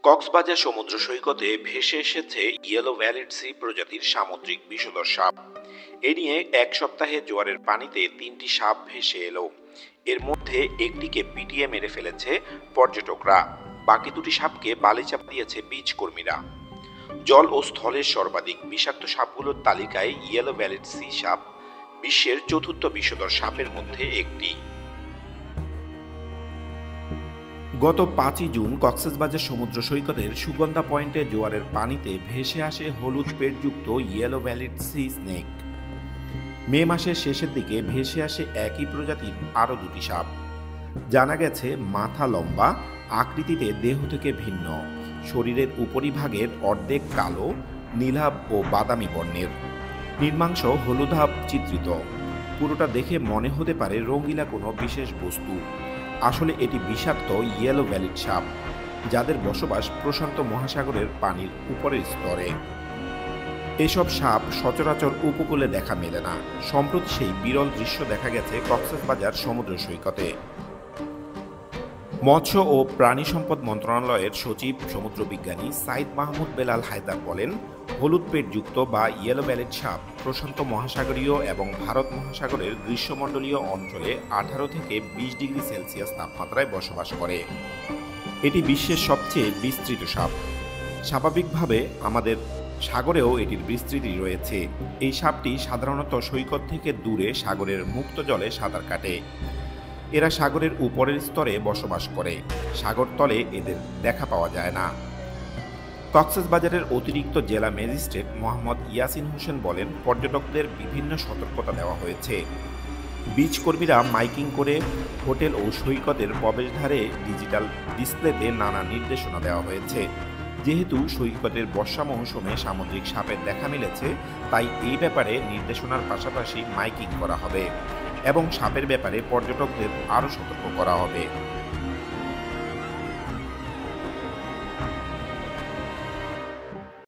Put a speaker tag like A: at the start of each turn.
A: কক্সবাজার সমুদ্র সৈকতে ভেসে এসেছে ইয়েলো ভ্যালিড সি প্রজাতির সামুদ্রিক বিষধর সাপ। এ নিয়ে এক সপ্তাহে জোয়ারের পানিতে ৩টি সাপ ভেসে এলো। এর মধ্যে একটিকে পিটিয়ে মেরে ফেলেছে পর্যটকরা, বাকি দুটি সাপকে বালিচাপ দিয়েছে বিচ কর্মীরা। জল ও স্থলের সর্বাধিক বিষাক্ত সাপগুলোর তালিকায় ইয়েলো ভ্যালিড সি সাপ বিশ্বের চতুর্থ বিষধর সাপের মধ্যে একটি। গত ৫ই জুন কক্সবাজার সমুদ্র সৈকতের সুগন্ধা পয়েন্টে জোয়ারের পানিতে ভেসে আসে হলুদ পেটযুক্ত yellow bellied sea snake. May মাসের শেষের দিকে ভেসে আসে একই প্রজাতির আরও দুটি সাপ। জানা গেছে মাথা লম্বা, আকৃতিতে দেহ থেকে ভিন্ন, শরীরের উপরিভাগের অর্ধেক কালো, নীলাভ ও বাদামি বর্ণের, নির্মাংস হলুদাভ চিত্রিত। পুরোটা দেখে মনে হতে পারে রঙিলা কোনো বিশেষ বস্তু। আসলে এটি বিষাক্ত ইয়েলো ভ্যালিড সাপ, যাদের বসবাস প্রশান্ত মহাসাগরের পানির উপরের স্তরে। এসব সাপ সচরাচর উপকূলে দেখা মেলে না। সম্প্রতি সেই বিরল দৃশ্য দেখা গেছে কক্সবাজার সমুদ্র সৈকতে। মৎস্য ও প্রাণী সম্পদ মন্ত্রণালয়ের সচিব সমুদ্র বিজ্ঞানী সাইদ মাহমুদ বেলাল হায়দার বলেন, হলুদ পেটযুক্ত বা ইয়েলো ভ্যালিড সাপ প্রশান্ত মহাসাগরীয় এবং ভারত মহাসাগরের গ্রীষ্মমণ্ডলীয় অঞ্চলে 18 থেকে 20 ডিগ্রি সেলসিয়াস তাপমাত্রায় বসবাস করে। এটি বিশ্বের সবচেয়ে বিস্তৃত সাপ। স্বাভাবিকভাবে আমাদের সাগরেও এটির বিস্তৃতি রয়েছে। এই সাপটি সাধারণত সৈকত থেকে দূরে সাগরের মুক্ত জলে সাঁতার কাটে। এরা সাগরের উপরের স্তরে বসবাস করে, সাগরতলে এদের দেখা পাওয়া যায় না। কক্সবাজারের অতিরিক্ত জেলা ম্যাজিস্ট্রেট মোহাম্মদ ইয়াসিন হোসেন বলেন, পর্যটকদের বিভিন্ন সতর্কতা দেওয়া হয়েছে। বিচ কর্মীরা মাইকিং করে হোটেল ও সৈকতের প্রবেশদ্বারে ডিজিটাল ডিসপ্লেতে নানা নির্দেশনা দেওয়া হয়েছে। যেহেতু সৈকতের বর্ষা মৌসুমে সামুদ্রিক সাপের দেখা মিলেছে, তাই এই ব্যাপারে নির্দেশনার পাশাপাশি মাইকিং করা হবে এবং সাপের ব্যাপারে পর্যটকদের আরও সতর্ক করা হবে।